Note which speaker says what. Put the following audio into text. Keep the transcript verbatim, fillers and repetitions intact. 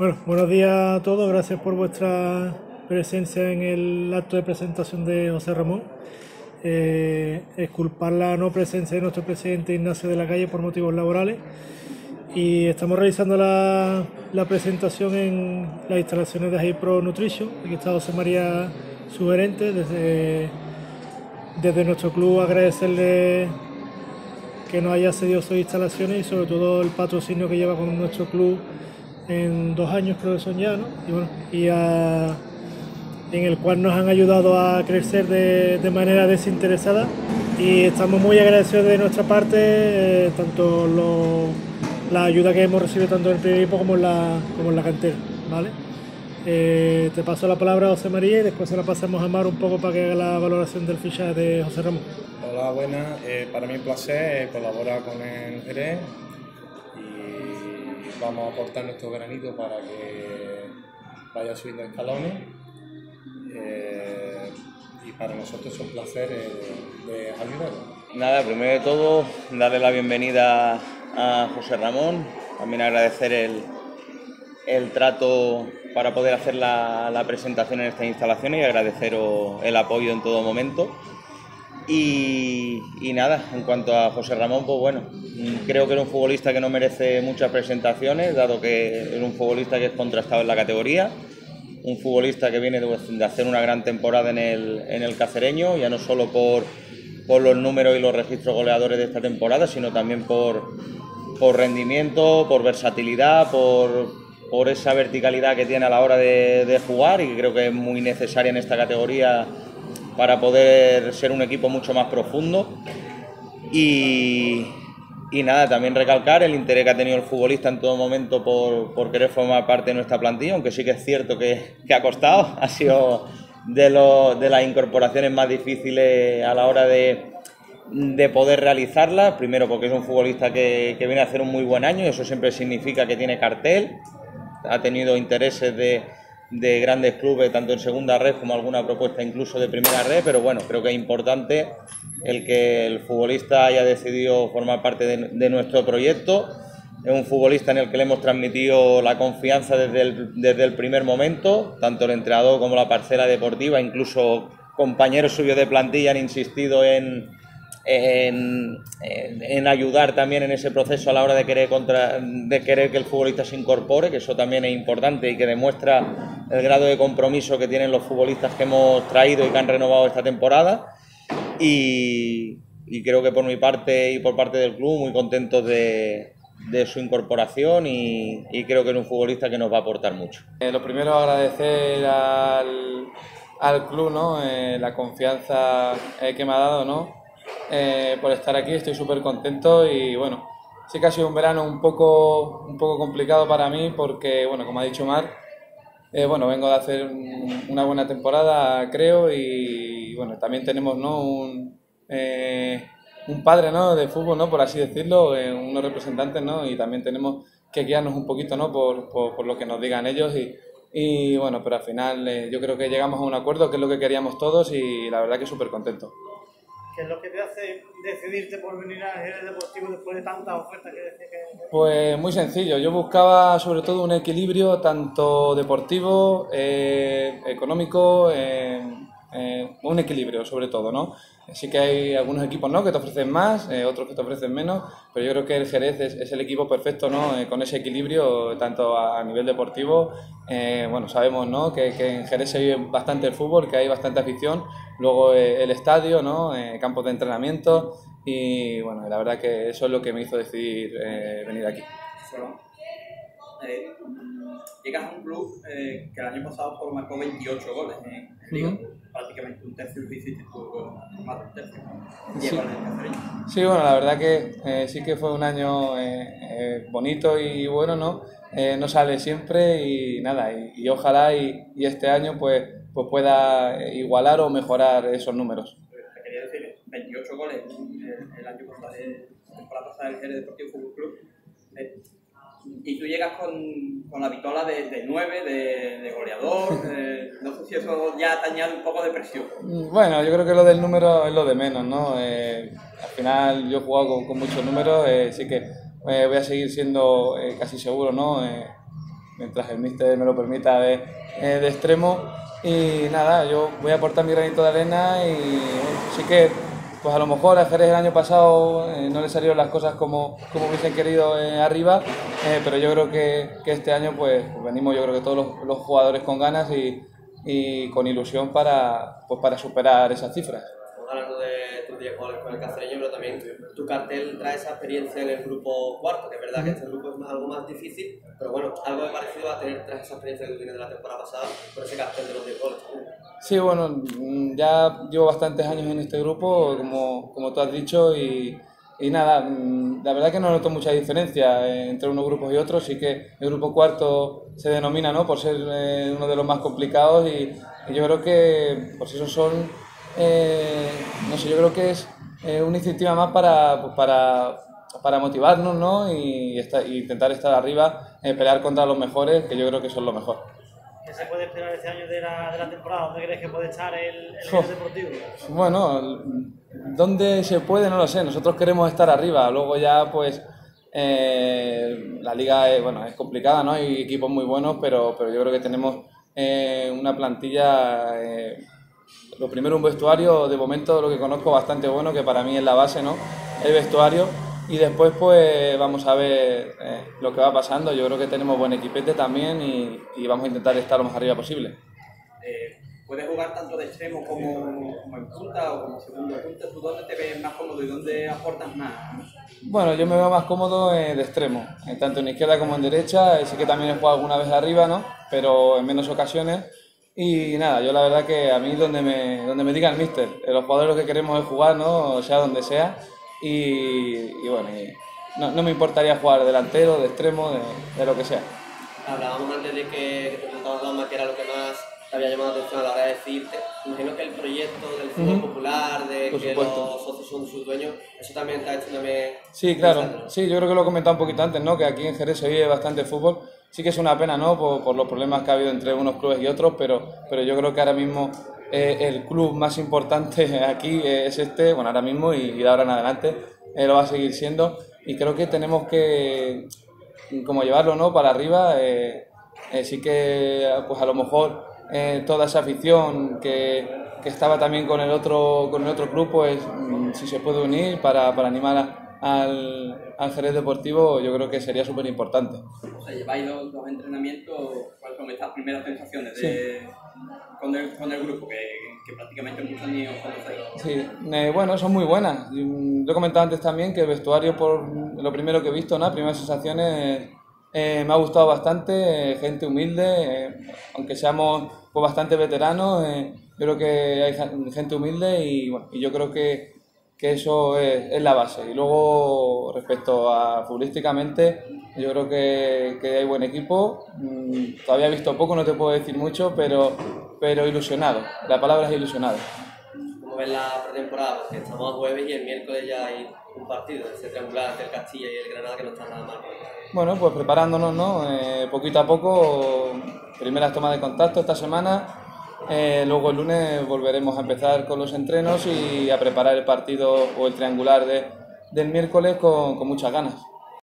Speaker 1: Bueno, buenos días a todos, gracias por vuestra presencia en el acto de presentación de José Ramón. Eh, exculpar la no presencia de nuestro presidente Ignacio de la Calle por motivos laborales y estamos realizando la, la presentación en las instalaciones de Hi-Pro Nutrition. Aquí está José María, su gerente. Desde, desde nuestro club agradecerle que nos haya cedido sus instalaciones y sobre todo el patrocinio que lleva con nuestro club en dos años, creo que son ya, ¿no? Y bueno, y a, en el cual nos han ayudado a crecer de, de manera desinteresada y estamos muy agradecidos de nuestra parte, eh, tanto lo, la ayuda que hemos recibido tanto en el primer equipo como en la, como en la cantera, ¿vale? Eh, te paso la palabra a José María y después se la pasamos a Mar un poco para que haga la valoración del fichaje de José Ramón.
Speaker 2: Hola, buenas. Eh, para mí un placer colaborar con el Jerez y vamos a aportar nuestro granito para que vaya subiendo escalones. Eh, y para nosotros es un placer eh, de ayudarnos.
Speaker 3: Nada, primero de todo, darle la bienvenida a José Ramón, también agradecer el, el trato para poder hacer la, la presentación en estas instalaciones y agradeceros el apoyo en todo momento. Y, y nada, en cuanto a José Ramón, pues bueno, creo que era un futbolista que no merece muchas presentaciones, dado que es un futbolista que es contrastado en la categoría, un futbolista que viene de, de hacer una gran temporada en el, en el Cacereño, ya no solo por, por los números y los registros goleadores de esta temporada, sino también por, por rendimiento, por versatilidad, por, por esa verticalidad que tiene a la hora de, de jugar y que creo que es muy necesaria en esta categoría para poder ser un equipo mucho más profundo. Y, y nada, también recalcar el interés que ha tenido el futbolista en todo momento por, por querer formar parte de nuestra plantilla, aunque sí que es cierto que, que ha costado, ha sido de, lo, de las incorporaciones más difíciles a la hora de, de poder realizarlas, primero porque es un futbolista que, que viene a hacer un muy buen año y eso siempre significa que tiene cartel, ha tenido intereses de de grandes clubes, tanto en segunda red como alguna propuesta incluso de primera red, pero bueno, creo que es importante el que el futbolista haya decidido formar parte de, de nuestro proyecto. Es un futbolista en el que le hemos transmitido la confianza desde el, desde el primer momento, tanto el entrenador como la parcela deportiva, incluso compañeros suyos de plantilla han insistido en En, en, en ayudar también en ese proceso a la hora de querer, contra, de querer que el futbolista se incorpore, que eso también es importante y que demuestra el grado de compromiso que tienen los futbolistas que hemos traído y que han renovado esta temporada. Y, y creo que por mi parte y por parte del club muy contentos de, de su incorporación y, y creo que es un futbolista que nos va a aportar mucho.
Speaker 4: Eh, lo primero, agradecer al, al club, ¿no? eh, la confianza eh, que me ha dado, ¿no? Eh, por estar aquí, estoy súper contento y bueno, sí que ha sido un verano un poco, un poco complicado para mí porque, bueno, como ha dicho Mar, eh, bueno, vengo de hacer un, una buena temporada, creo, y bueno, también tenemos, ¿no? un, eh, un padre, ¿no? de fútbol, ¿no? por así decirlo, eh, unos representantes, ¿no? y también tenemos que guiarnos un poquito, ¿no? por, por, por lo que nos digan ellos y, y bueno, pero al final eh, yo creo que llegamos a un acuerdo que es lo que queríamos todos y la verdad que súper contento.
Speaker 1: ¿Qué es lo que te hace decidirte por venir a Jerez Deportivo después de tantas ofertas que decía que...?
Speaker 4: Pues muy sencillo, yo buscaba sobre todo un equilibrio tanto deportivo, eh, económico, eh, eh, un equilibrio sobre todo, ¿no? Sí que hay algunos equipos, ¿no? que te ofrecen más, eh, otros que te ofrecen menos, pero yo creo que el Jerez es, es el equipo perfecto, ¿no? Eh, con ese equilibrio tanto a, a nivel deportivo, eh, bueno, sabemos, ¿no? que, que en Jerez se vive bastante el fútbol, que hay bastante afición, luego eh, el estadio, ¿no? eh, campos de entrenamiento y bueno, la verdad que eso es lo que me hizo decidir eh, venir aquí.
Speaker 5: Eh, llegas a un club eh, que el año pasado por marcó veintiocho goles en Liga, uh-huh. prácticamente un tercio que hiciste tú, más de un tercio.
Speaker 4: Sí. sí, bueno, la verdad que eh, sí que fue un año eh, eh, bonito y bueno, ¿no? Eh, no sale siempre y nada, y, y ojalá y, y este año pues, pues pueda igualar o mejorar esos números.
Speaker 5: Te quería decir, veintiocho goles el, el año pasado, la temporada pasada del Jerez Deportivo Fútbol Club. Eh, y tú llegas con, con la vitola de, de nueve, de, de goleador, eh, no sé si eso ya te añade un poco de presión.
Speaker 4: Bueno, yo creo que lo del número es lo de menos, ¿no? Eh, al final yo he jugado con, con muchos números, eh, sí que eh, voy a seguir siendo eh, casi seguro, ¿no? Eh, mientras el míster me lo permita, de, eh, de extremo. Y nada, yo voy a aportar mi granito de arena y bueno, sí que pues a lo mejor a Jerez el año pasado eh, no le salieron las cosas como, como hubiesen querido eh, arriba, eh, pero yo creo que, que este año pues venimos yo creo que todos los, los jugadores con ganas y, y con ilusión para, pues, para superar esas cifras.
Speaker 6: Hablando de tus diez goles con el Cacereño, pero también tu cartel trae esa experiencia en el grupo cuarto, que es verdad que este grupo es algo más difícil, pero bueno, algo de parecido a tener tras esa experiencia que tú tienes de la temporada pasada con ese cartel de los diez goles también.
Speaker 4: Sí, bueno, ya llevo bastantes años en este grupo, como, como tú has dicho, y, y nada, la verdad que no noto mucha diferencia entre unos grupos y otros. Sí que el grupo cuarto se denomina, ¿no?, por ser eh, uno de los más complicados y, y yo creo que pues esos son, eh, no sé, yo creo que es eh, una iniciativa más para, pues para, para motivarnos, ¿no?, y, estar, y intentar estar arriba, eh, pelear contra los mejores, que yo creo que son los mejores.
Speaker 7: ¿Qué se puede esperar este año de la, de la temporada? ¿Dónde crees que puede estar el, el Jerez Deportivo?
Speaker 4: Bueno, ¿dónde se puede? No lo sé. Nosotros queremos estar arriba. Luego ya, pues, eh, la liga es, bueno, es complicada, ¿no? Hay equipos muy buenos, pero, pero yo creo que tenemos eh, una plantilla, eh, lo primero un vestuario, de momento lo que conozco bastante bueno, que para mí es la base, ¿no?, el vestuario. Y después pues vamos a ver eh, lo que va pasando. Yo creo que tenemos buen equipete también y, y vamos a intentar estar lo más arriba posible.
Speaker 5: Eh, ¿Puedes jugar tanto de extremo como, como en punta o como segundo punta? ¿Tú dónde te ves más cómodo y dónde aportas más?
Speaker 4: Bueno, yo me veo más cómodo eh, de extremo, eh, tanto en izquierda como en derecha. Eh, sí que también he jugado alguna vez arriba, ¿no?, pero en menos ocasiones. Y nada, yo la verdad que a mí donde me, donde me diga el míster, eh, los jugadores lo que queremos es jugar, ¿no?, o sea donde sea. Y, y bueno, y no, no me importaría jugar delantero, de extremo, de, de lo que sea.
Speaker 6: Hablábamos antes de que, que te preguntabas, Dama, que era lo que más te había llamado la atención a la hora de decirte. Imagino que el proyecto del fútbol uh-huh. popular, de
Speaker 4: Por
Speaker 6: que
Speaker 4: supuesto.
Speaker 6: Los socios son sus dueños, eso también te ha hecho una me...
Speaker 4: Sí, claro, sí, yo creo que lo he comentado un poquito antes, ¿no?, que aquí en Jerez se vive bastante fútbol. Sí que es una pena, ¿no?, por, por los problemas que ha habido entre unos clubes y otros, pero, pero yo creo que ahora mismo eh, el club más importante aquí es este, bueno, ahora mismo y, y de ahora en adelante eh, lo va a seguir siendo, y creo que tenemos que como llevarlo, ¿no?, para arriba. Eh, eh, sí que pues a lo mejor eh, toda esa afición que, que estaba también con el otro con el otro club, pues si se puede unir para, para animar a, al, al Jerez Deportivo, yo creo que sería súper importante.
Speaker 5: O sea, lleváis dos, dos entrenamientos. ¿Cuáles son estas primeras sensaciones de,
Speaker 4: Sí.
Speaker 5: con, el, con el grupo? Que, que prácticamente muchos ni os conocéis.
Speaker 4: Sí, eh, bueno, son muy buenas. Yo he comentado antes también que el vestuario, por lo primero que he visto, ¿no?, primeras sensaciones, eh, me ha gustado bastante, eh, gente humilde, eh, aunque seamos pues, bastante veteranos, eh, creo que hay gente humilde y, bueno, y yo creo que, que eso es, es la base. Y luego, respecto a futbolísticamente, yo creo que, que hay buen equipo. Mm, todavía he visto poco, no te puedo decir mucho, pero, pero ilusionado. La palabra es ilusionado.
Speaker 6: ¿Cómo ves la pretemporada? Porque estamos a jueves y el miércoles ya hay un partido, ese triangular entre el Castilla y el Granada, que no está nada mal.
Speaker 4: Bueno, pues preparándonos, ¿no? Eh, poquito a poco, primeras tomas de contacto esta semana. Eh, luego el lunes volveremos a empezar con los entrenos y a preparar el partido o el triangular de, del miércoles con, con muchas ganas.